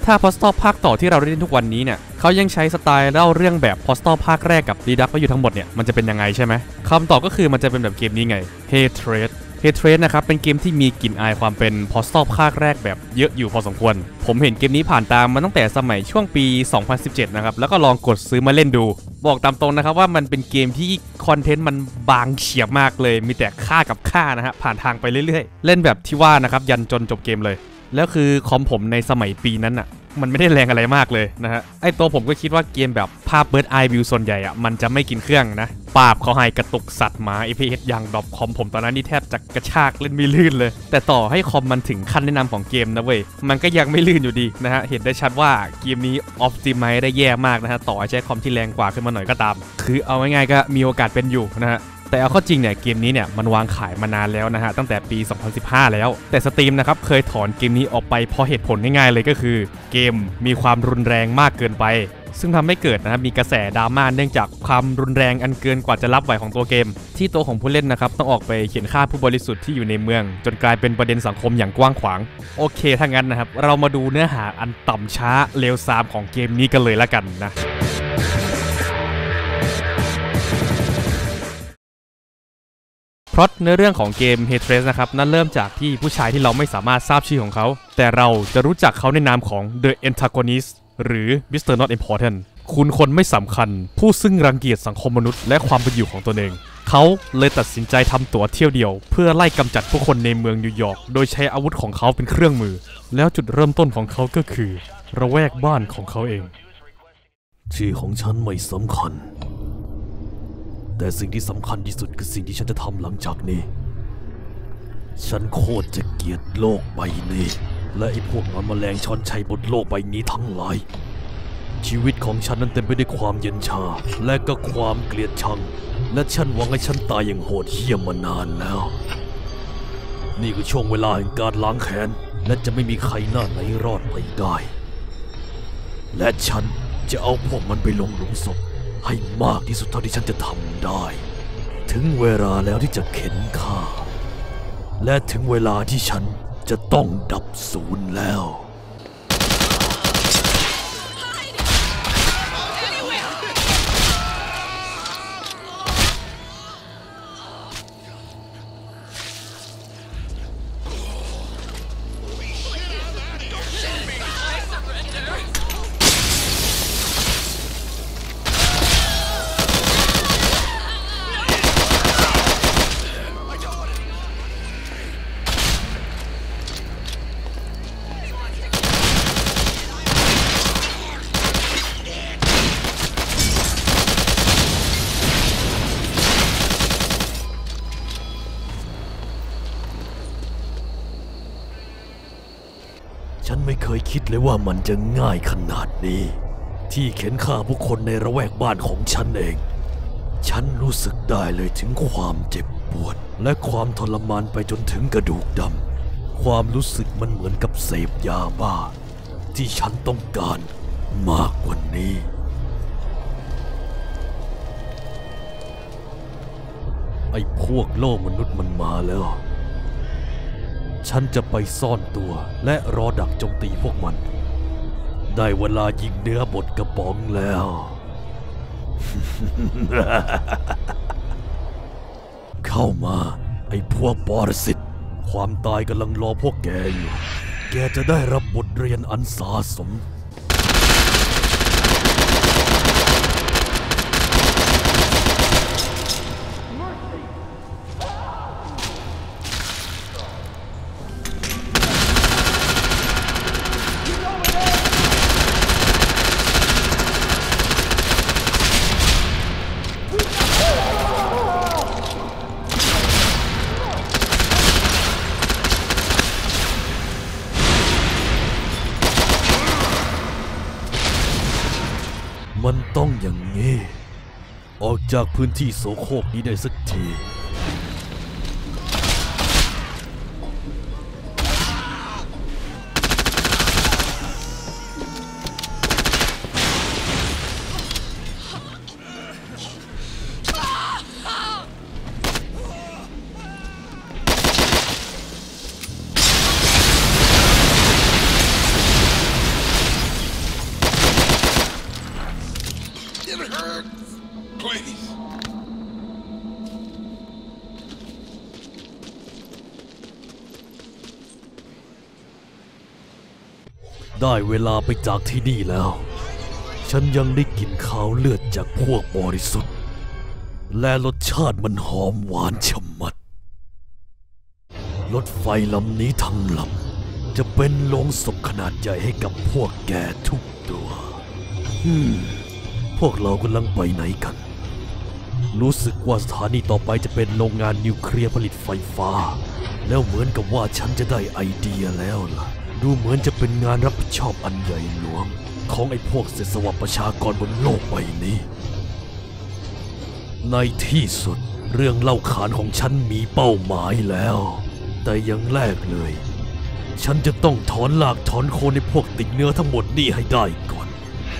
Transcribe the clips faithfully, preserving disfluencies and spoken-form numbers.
ถ้า Postal ภาคต่อที่เราเล่นทุกวันนี้เนี่ยเขายังใช้สไตล์เล่าเรื่องแบบ Postal ภาคแรกกับ Redux ไว้อยู่ทั้งหมดเนี่ยมันจะเป็นยังไงใช่ไหมคำตอบก็คือมันจะเป็นแบบเกมนี้ไง Hatred Hatred นะครับเป็นเกมที่มีกลิ่นอายความเป็น Postal ภาคแรกแบบเยอะอยู่พอสมควรผมเห็นเกมนี้ผ่านตามมาตั้งแต่สมัยช่วงปีสองพันสิบเจ็ดนะครับแล้วก็ลองกดซื้อมาเล่นดูบอกตามตรงนะครับว่ามันเป็นเกมที่คอนเทนต์มันบางเฉียบมากเลยมีแต่ฆ่ากับฆ่านะฮะผ่านทางไปเรื่อยๆเล่นแบบที่ว่านะครับยันจนจบเกมเลยแล้วคือคอมผมในสมัยปีนั้นอ่ะมันไม่ได้แรงอะไรมากเลยนะฮะไอตัวผมก็คิดว่าเกมแบบภาพเบิร์ดไอวิวส่วนใหญ่อ่ะมันจะไม่กินเครื่องนะปาบเขาให้กระตุกสัตว์หมา เอ พี เอส อย่างดรอปคอมผมตอนนั้นนี่แทบจะกระชากเล่นไม่ลื่นเลยแต่ต่อให้คอมมันถึงขั้นแนะนำของเกมนะเว้ยมันก็ยังไม่ลื่นอยู่ดีนะฮะเห็นได้ชัดว่าเกมนี้ออพติไมซ์ได้แย่มากนะฮะต่อใช้คอมที่แรงกว่าขึ้นมาหน่อยก็ตามคือเอาง่ายๆก็มีโอกาสเป็นอยู่นะฮะแต่เอาเข้าจริงเนี่ยเกมนี้เนี่ยมันวางขายมานานแล้วนะฮะตั้งแต่ปีสองพันสิบห้าแล้วแต่สตรีมนะครับเคยถอนเกมนี้ออกไปเพราะเหตุผลง่ายๆเลยก็คือเกมมีความรุนแรงมากเกินไปซึ่งทำให้เกิดนะครับมีกระแสดราม่าเนื่องจากความรุนแรงอันเกินกว่าจะรับไหวของตัวเกมที่ตัวของผู้เล่นนะครับต้องออกไปเขียนฆ่าผู้บริสุทธิ์ที่อยู่ในเมืองจนกลายเป็นประเด็นสังคมอย่างกว้างขวางโอเคถ้างั้นนะครับเรามาดูเนื้อหาอันต่ำช้าเลวทรามของเกมนี้กันเลยละกันนะเพราะเนื้อเรื่องของเกม Hatred นะครับนั่นเริ่มจากที่ผู้ชายที่เราไม่สามารถทราบชื่อของเขาแต่เราจะรู้จักเขาในนามของ The Antagonist หรือ มิสเตอร์ Not Important คุณคนไม่สำคัญผู้ซึ่งรังเกียจสังคมมนุษย์และความเป็นอยู่ของตนเองเขาเลยตัดสินใจทำตั๋วเที่ยวเดียวเพื่อไล่กำจัดผู้คนในเมืองนิวยอร์กโดยใช้อาวุธของเขาเป็นเครื่องมือแล้วจุดเริ่มต้นของเขาก็คือระแวกบ้านของเขาเองชื่อของฉันไม่สำคัญแต่สิ่งที่สำคัญที่สุดคือสิ่งที่ฉันจะทำหลังจากนี้ฉันโคตรจะเกลียดโลกใบนี้และไอ้พวกนอนแมลงช้อนชัยบนโลกใบนี้ทั้งหลายชีวิตของฉันนั้นเต็มไปด้วยความเย็นชาและก็ความเกลียดชังและฉันหวังให้ฉันตายอย่างโหดเหี้ยมมานานแล้วนี่คือช่วงเวลาแห่งการล้างแค้นและจะไม่มีใครหน้าไหนรอดไปได้และฉันจะเอาพวกมันไปลงหลุมศพให้มากที่สุดเท่าที่ฉันจะทำได้ถึงเวลาแล้วที่จะเข็นฆ่าและถึงเวลาที่ฉันจะต้องดับศูนย์แล้วฉันไม่เคยคิดเลยว่ามันจะง่ายขนาดนี้ที่เข็นฆ่าผู้คนในระแวกบ้านของฉันเองฉันรู้สึกได้เลยถึงความเจ็บปวดและความทรมานไปจนถึงกระดูกดำความรู้สึกมันเหมือนกับเสพยาบ้าที่ฉันต้องการมากกว่านี้ไอ้พวกโลกมนุษย์มันมาแล้วฉันจะไปซ่อนตัวและรอดักโจมตีพวกมันได้เวลายิงเนื้อบดกระป๋องแล้ว เข้ามาไอ้พวกปรสิตความตายกำลังรอพวกแกอยู่แกจะได้รับบทเรียนอันสาสมมันต้องอย่างนี้ออกจากพื้นที่โสโครกนี้ได้สักที It hurts. Please. ได้เวลาไปจากที่นี่แล้ว ฉันยังได้กลิ่นขาวเลือดจากพวกบริสุทธิ์ และรสชาติมันหอมหวานฉ่ำมัด รถไฟลำนี้ทั้งลำจะเป็นโลงศพขนาดใหญ่ให้กับพวกแกทุกตัวฮึมพวกเรากำลังไปไหนกัน รู้สึกว่าสถานีต่อไปจะเป็นโรงงานนิวเคลียร์ผลิตไฟฟ้า แล้วเหมือนกับว่าฉันจะได้ไอเดียแล้วล่ะ ดูเหมือนจะเป็นงานรับผิดชอบอันใหญ่หลวงของไอ้พวกเศษสวะประชากรบนโลกใบนี้ ในที่สุดเรื่องเล่าขานของฉันมีเป้าหมายแล้ว แต่อย่างแรกเลย ฉันจะต้องถอนลากถอนโคนในพวกติดเนื้อทั้งหมดนี่ให้ได้ก่อน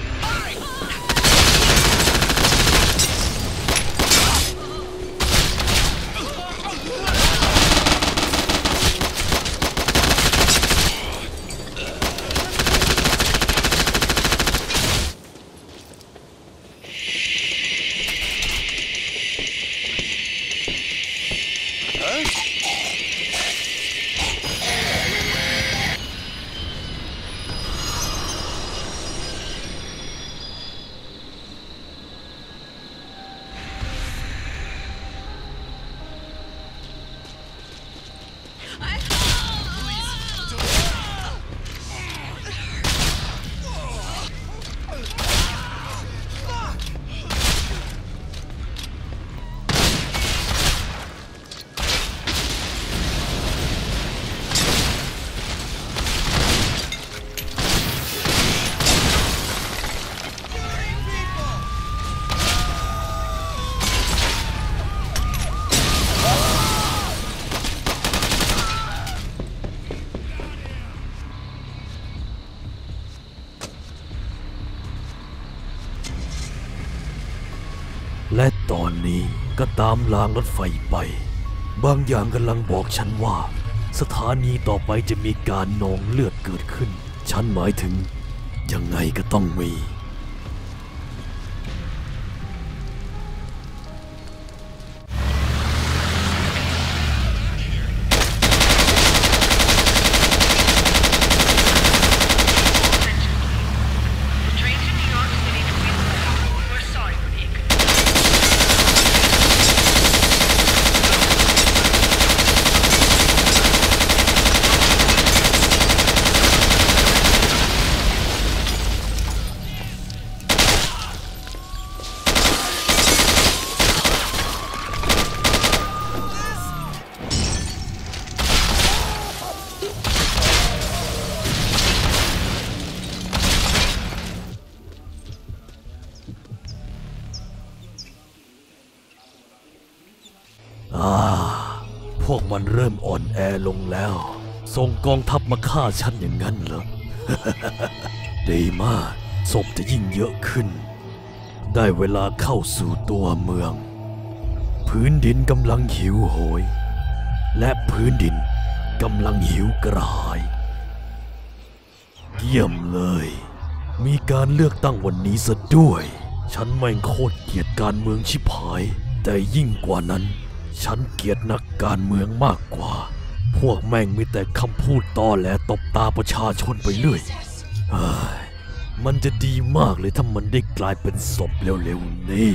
และตอนนี้ก็ตามรางรถไฟไป บางอย่างกำลังบอกฉันว่า สถานีต่อไปจะมีการนองเลือดเกิดขึ้น ฉันหมายถึงยังไงก็ต้องมี อ่าพวกมันเริ่มอ่อนแอลงแล้ว ส่งกองทัพมาฆ่าฉันอย่างนั้นเหรอ ดีมากศพจะยิ่งเยอะขึ้น ได้เวลาเข้าสู่ตัวเมือง พื้นดินกำลังหิวโหย และพื้นดินกำลังหิวกระหาย เยี่ยมเลย มีการเลือกตั้งวันนี้ซะด้วย ฉันแม่งโคตรเกลียดการเมืองชิบหาย แต่ยิ่งกว่านั้นฉันเกลียดนักการเมืองมากกว่า พวกแม่งมีแต่คำพูดตอแหลตบตาประชาชนไปเรื่อยเฮ้ยมันจะดีมากเลยถ้ามันได้กลายเป็นศพเร็วๆนี้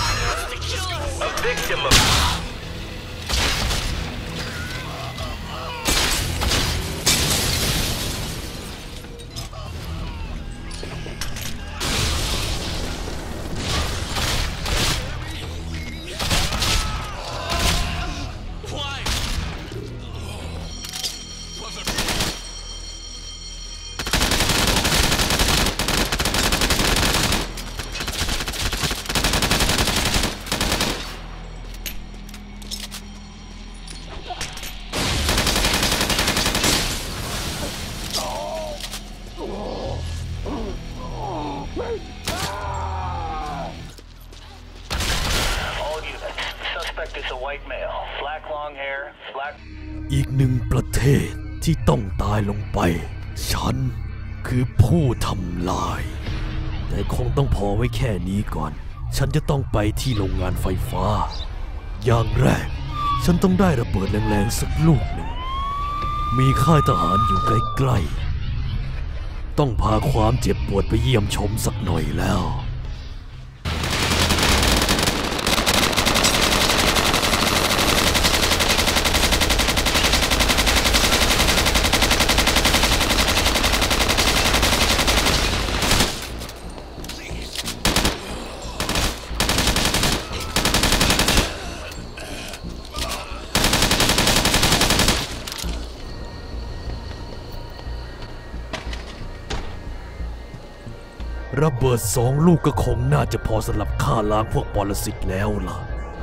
อีกหนึ่งประเทศที่ต้องตายลงไป ฉันคือผู้ทำลายแต่คงต้องพอไว้แค่นี้ก่อนฉันจะต้องไปที่โรงงานไฟฟ้าอย่างแรกฉันต้องได้ระเบิดแรงๆสักลูกหนึ่งมีค่ายทหารอยู่ใกล้ๆต้องพาความเจ็บปวดไปเยี่ยมชมสักหน่อยแล้วระเบิดสองลูกก็คงน่าจะพอสำหรับฆ่าล้างพวกปรสิตแล้วล่ะ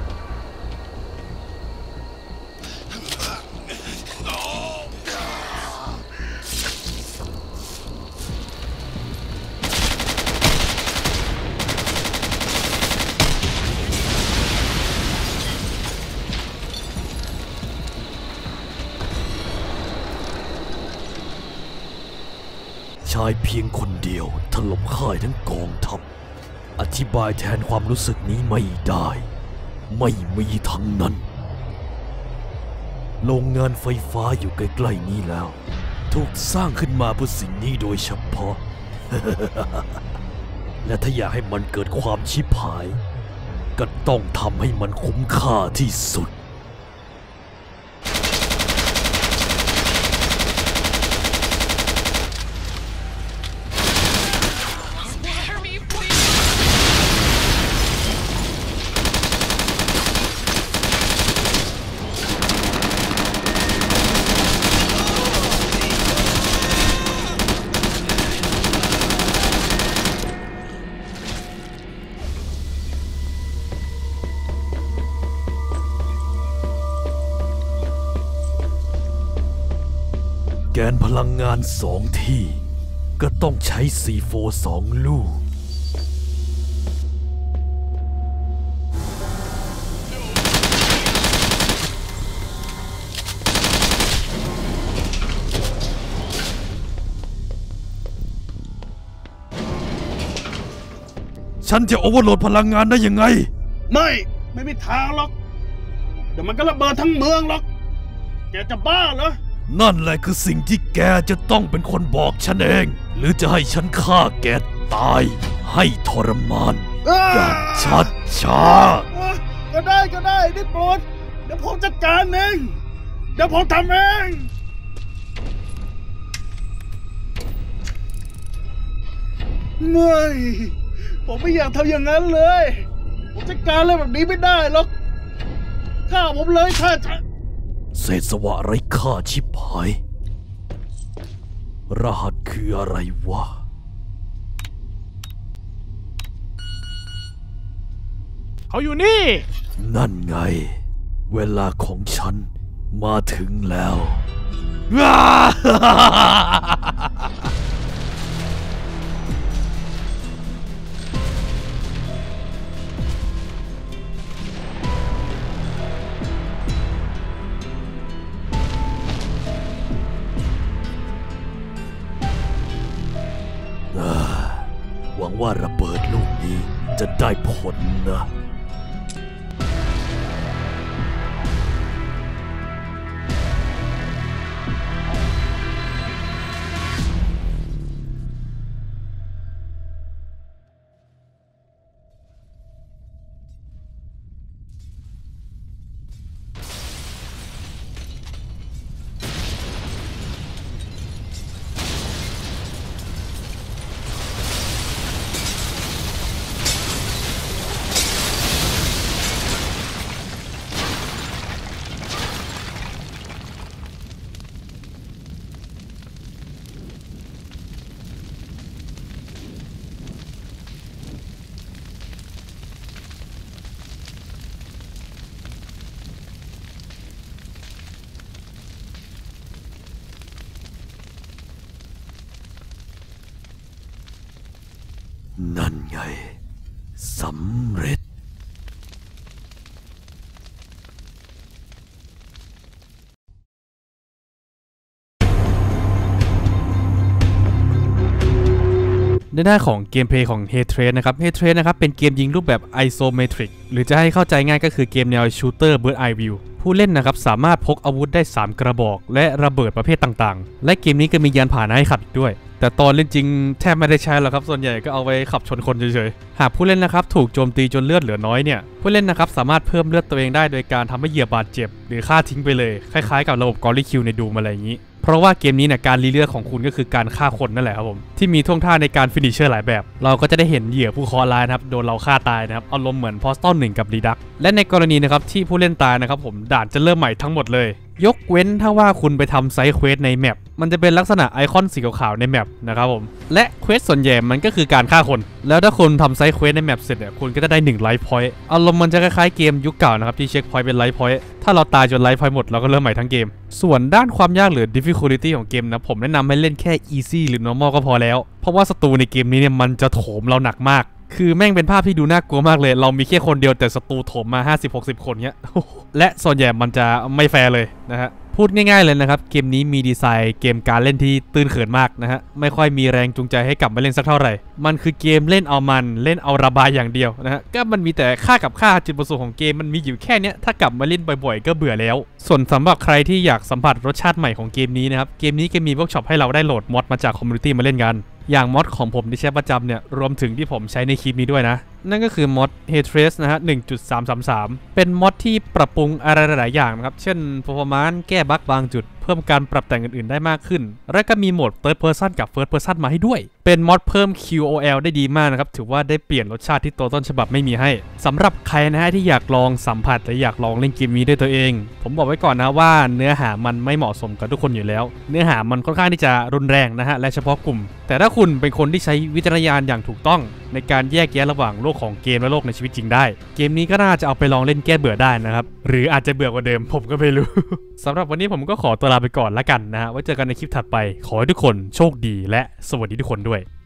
ชายเพียงคนเดียวถล่มค่ายทั้งกองทัพอธิบายแทนความรู้สึกนี้ไม่ได้ไม่มีทั้งนั้นโรงงานไฟฟ้าอยู่ใกล้ๆนี้แล้วถูกสร้างขึ้นมาเพื่อสิ่งนี้โดยเฉพาะ และถ้าอยากให้มันเกิดความชิบหายก็ต้องทำให้มันคุ้มค่าที่สุดแกนพลังงานสองที่ก็ต้องใช้ ซี โฟร์ สองลูกฉันจะโอเวอร์โหลดพลังงานได้ยังไงไม่ไม่มีทางหรอกเดี๋ยวมันก็ระเบิดทั้งเมืองหรอกแกจะบ้าเหรอนั่นแหละคือสิ่งที่แกจะต้องเป็นคนบอกฉันเองหรือจะให้ฉันฆ่าแกตายให้ทรมานอย่างชัดช้าก็ได้ก็ได้ได้โปรดเดี๋ยวผมจัดการเองเดี๋ยวผมทำเองไม่ผมไม่อยากทำอย่างนั้นเลยผมจัดการอะไรแบบนี้ไม่ได้หรอกฆ่าผมเลยฆ่าฉันเศษสวะไร้ค่าชิบหายรหัสคืออะไรวะเขาอยู่นี่นั่นไงเวลาของฉันมาถึงแล้วว้าหวังว่าระเบิดลูกนี้จะได้ผลนะนั่นไงสำเร็จในด้านของเกมเพลย์ของ Hatred นะครับ Hatred นะครับเป็นเกมยิงรูปแบบ Isometric หรือจะให้เข้าใจง่ายก็คือเกมแนว Shooter Bird Eye View ผู้เล่นนะครับสามารถพกอาวุธได้สามกระบอกและระเบิดประเภทต่างๆและเกมนี้ก็มียานพาหนะให้ขับอีกด้วยแต่ตอนเล่นจริงแทบไม่ได้ใช้หรอกครับส่วนใหญ่ก็เอาไว้ขับชนคนเฉยๆหากผู้เล่นนะครับถูกโจมตีจนเลือดเหลือน้อยเนี่ยผู้เล่นนะครับสามารถเพิ่มเลือดตัวเองได้โดยการทำให้เหยื่อบาดเจ็บหรือฆ่าทิ้งไปเลยคล้ายๆกับระบบกอริคิวในดูมอะไรอย่างนี้เพราะว่าเกมนี้เนี่ยการรีเลือดของคุณก็คือการฆ่าคนนั่นแหละครับผมที่มีท่วงท่าในการฟินิชเชอร์หลายแบบเราก็จะได้เห็นเหยื่อผู้เคราะห์ร้ายนะครับโดนเราฆ่าตายนะครับอารมณ์เหมือนพอสตอลหนึ่งกับรีดักและในกรณีนะครับที่ผู้เล่นตายนะครับผมด่านจะเริ่มใหม่ทั้งหมดเลยยกเว้นถ้าว่าคุณไปทำไซด์เควสในแมปมันจะเป็นลักษณะไอคอนสีขาวๆในแมปนะครับผมและเควสส่วนใหญ่มันก็คือการฆ่าคนแล้วถ้าคุณทำไซด์เควสในแมปเสร็จเนี่ยคุณก็จะได้หนึ่งไลฟ์พอยต์อารมณ์มันจะคล้ายๆเกมยุคเก่านะครับที่เช็คพอยต์เป็นไลฟ์พอยต์ถ้าเราตายจนไลฟ์พอยต์หมดเราก็เริ่มใหม่ทั้งเกมส่วนด้านความยากหรือ difficulty ของเกมนะผมแนะนำให้เล่นแค่ easy หรือ normal ก็พอแล้วเพราะว่าศัตรูในเกมนี้เนี่ยมันจะโถมเราหนักมากคือแม่งเป็นภาพที่ดูน่ากลัวมากเลยเรามีแค่คนเดียวแต่ศัตรูโถมมา ห้าสิบหกสิบ คนเนี้ย และส่วนใหญ่มันจะไม่แฟร์เลยนะฮะพูดง่ายๆเลยนะครับเกมนี้มีดีไซน์เกมการเล่นที่ตื้นเขินมากนะฮะไม่ค่อยมีแรงจูงใจให้กลับมาเล่นสักเท่าไหร่มันคือเกมเล่นเอามันเล่นเอาระบายอย่างเดียวนะฮะก็มันมีแต่ค่ากับค่าจุดประสงค์ของเกมมันมีอยู่แค่เนี้ยถ้ากลับมาเล่นบ่อยๆก็เบื่อแล้วส่วนสำหรับใครที่อยากสัมผัสรสชาติใหม่ของเกมนี้นะครับเกมนี้ก็มีเวิร์กช็อปให้เราได้โหลดมอดมาจากคอมมูนิตี้มาเล่นกันอย่างมอดของผมที่ใช้ประจำเนี่ยรวมถึงที่ผมใช้ในคลิปนี้ด้วยนะนั่นก็คือมอด Hatred นะฮะ หนึ่งจุดสามสามสาม เป็นมอดที่ปรับปรุงอะไรหลายๆอย่างนะครับเช่น performance แก้บั๊กบางจุดเพิ่มการปรับแต่งอื่นๆได้มากขึ้นและก็มีโหมด third person กับ first person มาให้ด้วยเป็นมอดเพิ่ม คิว โอ แอล ได้ดีมากนะครับถือว่าได้เปลี่ยนรสชาติที่ตัวต้นฉบับไม่มีให้สำหรับใครนะฮะที่อยากลองสัมผัสและอยากลองเล่นเกมนี้ด้วยตัวเองผมบอกไว้ก่อนนะว่าเนื้อหามันไม่เหมาะสมกับทุกคนอยู่แล้วเนื้อหามันค่อนข้างที่จะรุนแรงนะฮะและเฉพาะกลุ่มแต่ถ้าคุณเป็นคนที่ใช้วิจารณญาณอย่างถูกต้องในการแยกแยะระหว่างโลกของเกมและโลกในชีวิตจริงได้เกมนี้ก็น่าจะเอาไปลองเล่นแก้เบื่อได้นะครับหรืออาจจะเบื่อกว่าเดิมผมก็ไม่รู้ สำหรับวันนี้ผมก็ขอตัวลาไปก่อนละกันนะฮะไว้เจอกันในคลิปถัดไปขอให้ทุกคนโชคดีและสวัสดีทุกคนด้วย